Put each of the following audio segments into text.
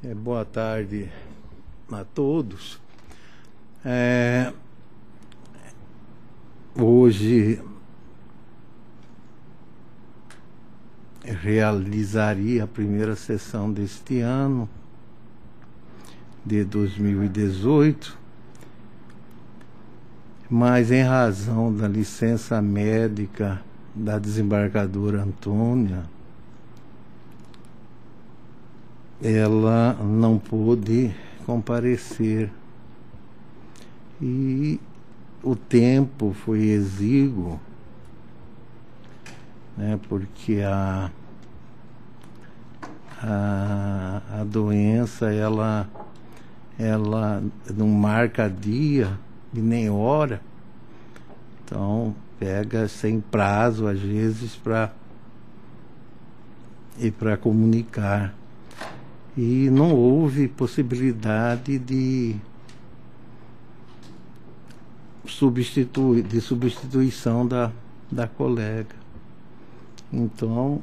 Boa tarde a todos. Hoje realizaria a primeira sessão deste ano, de 2018, mas em razão da licença médica da desembargadora Antônia, ela não pôde comparecer e o tempo foi exíguo, né, porque a doença ela não marca dia e nem hora, então pega sem prazo às vezes para comunicar. E não houve possibilidade de substituição da colega. Então,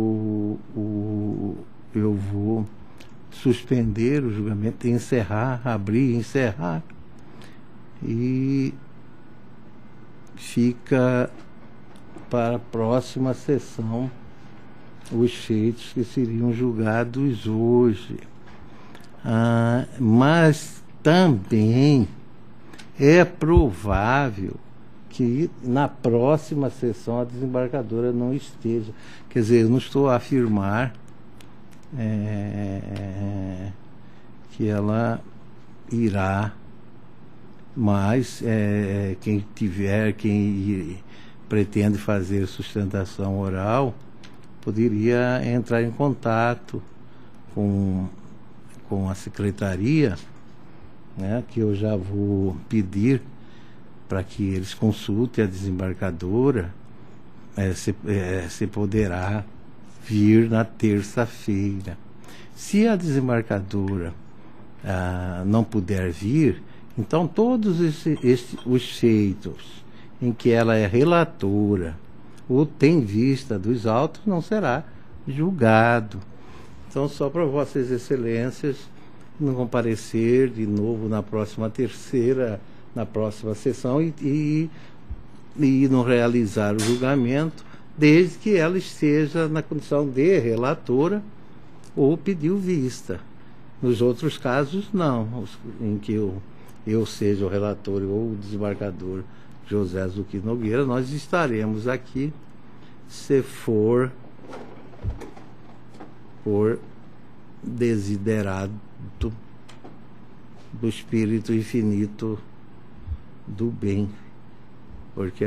eu vou suspender o julgamento, encerrar, abrir e encerrar, e fica para a próxima sessão os feitos que seriam julgados hoje. Mas também é provável que na próxima sessão a desembargadora não esteja. Quer dizer, eu não estou a afirmar que ela irá, mas quem pretende fazer sustentação oral poderia entrar em contato com a secretaria, né, que eu já vou pedir para que eles consultem a desembargadora se poderá vir na terça-feira. Se a desembargadora não puder vir, então todos os feitos em que ela é relatora ou tem vista dos autos não será julgado. Então, só para vossas excelências não comparecer de novo na próxima sessão e não realizar o julgamento, desde que ela esteja na condição de relatora ou pediu vista. Nos outros casos, não, em que eu seja o relator ou o desembargador José Zucchi Nogueira, nós estaremos aqui se for por desiderado do Espírito Infinito do bem, porque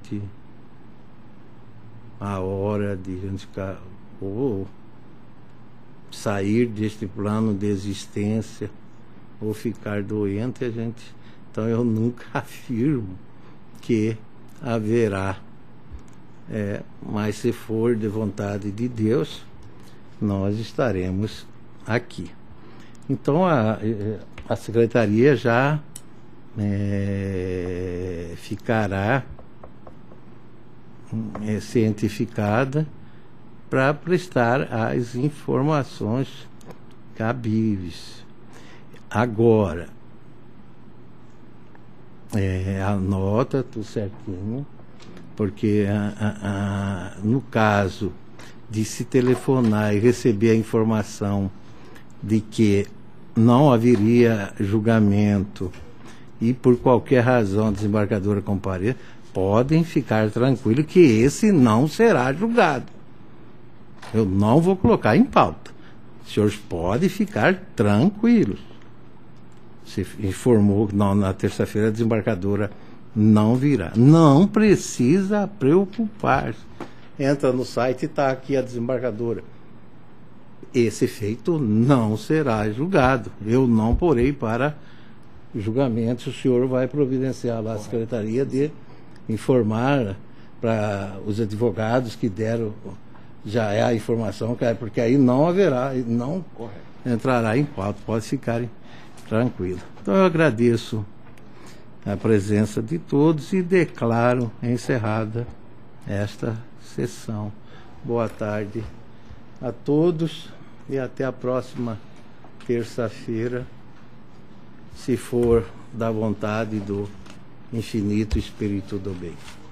a hora de a gente ficar ou sair deste plano de existência ou ficar doente, então eu nunca afirmo que haverá, mas se for de vontade de Deus, nós estaremos aqui. Então a secretaria já ficará cientificada para prestar as informações cabíveis. Agora, anota tudo certinho, porque no caso de se telefonar e receber a informação de que não haveria julgamento e por qualquer razão a desembargadora compareça, podem ficar tranquilos que esse não será julgado. Eu não vou colocar em pauta. Os senhores podem ficar tranquilos. Se informou que na terça-feira a desembargadora não virá. Não precisa preocupar-se. Entra no site e está aqui a desembargadora. Esse feito não será julgado. Eu não porei para julgamento. O senhor vai providenciar lá a secretaria de informar para os advogados que deram já a informação, porque aí não haverá, não entrará em pauta. Pode ficarem tranquilos. Então eu agradeço a presença de todos e declaro encerrada esta sessão. Boa tarde a todos e até a próxima terça-feira, se for da vontade do infinito Espírito do Bem.